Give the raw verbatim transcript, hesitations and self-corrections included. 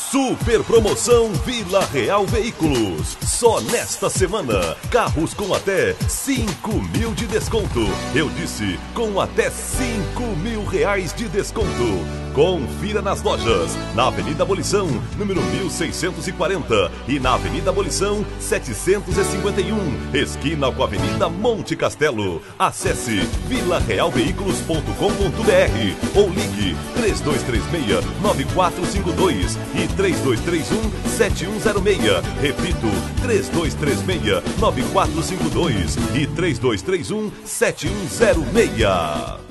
Super promoção Vila Real Veículos. Só nesta semana, carros com até cinco mil de desconto. Eu disse, com até cinco mil reais de desconto. Confira nas lojas, na Avenida Abolição, número mil seiscentos e quarenta e na Avenida Abolição, setecentos e cinquenta e um, esquina com a Avenida Monte Castelo. Acesse vila real veículos ponto com ponto br ou ligue três dois três seis, nove quatro cinco dois e três dois três um, sete um zero seis. Repito, três dois três seis, nove quatro cinco dois e três dois três um, sete um zero seis.